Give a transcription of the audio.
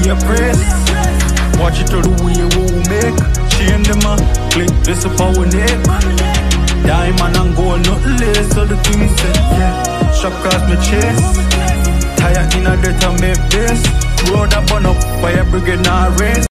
your praise. Watch it through the way we make. Chain them click this up our neck. Diamond and gold, nothing less. So the thing is set, yeah. Shop cross my chest. Tire in a dirt and make this. Road up on up, fire brigade now race.